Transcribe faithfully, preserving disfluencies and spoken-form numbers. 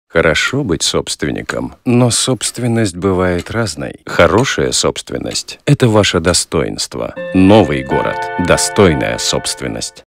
Хорошо быть собственником, но собственность бывает разной. Хорошая собственность – это ваше достоинство. Новый город – достойная собственность.